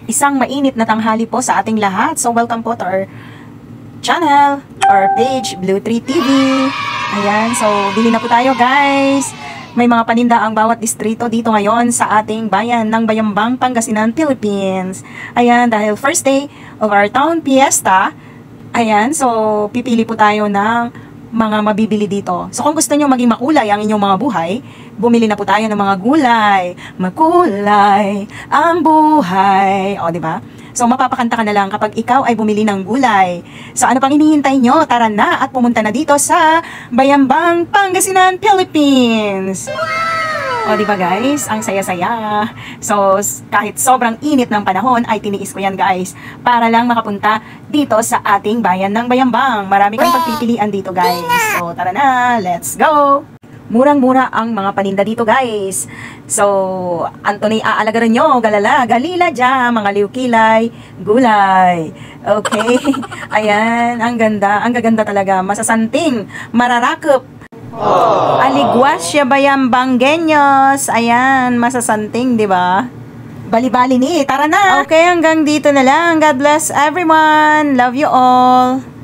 Isang mainit na tanghali po sa ating lahat. So welcome po to our channel or page, Blue Tree TV. Ayan, so bili na po tayo guys. May mga paninda ang bawat distrito dito ngayon sa ating bayan ng Bayambang, Pangasinan, Philippines. Ayan, dahil first day of our town fiesta. Ayan, so pipili po tayo ng mga mabibili dito. So kung gusto nyo maging makulay ang inyong mga buhay, bumili na po tayo ng mga gulay. Makulay ang buhay. O, di ba? So mapapakanta ka na lang kapag ikaw ay bumili ng gulay. So ano pang hinihintay nyo? Tara na at pumunta na dito sa Bayambang, Pangasinan, Philippines. O, di ba guys? Ang saya-saya. So, kahit sobrang init ng panahon, ay tiniis ko yan guys. Para lang makapunta dito sa ating bayan ng Bayambang. Marami kang pagpipilian dito guys. So, tara na. Let's go! Murang-mura ang mga paninda dito guys. So, Anthony, aalagaran nyo, galala, galila dyan, mga liukilay, gulay. Okay. Ayan, ang ganda. Ang gaganda talaga. Masasanting, mararakop. Aligwasya Bayambanggenyos. Ayan, masasanting, di ba? Bali-bali ni, tara na. Okay, hanggang dito na lang. God bless everyone. Love you all.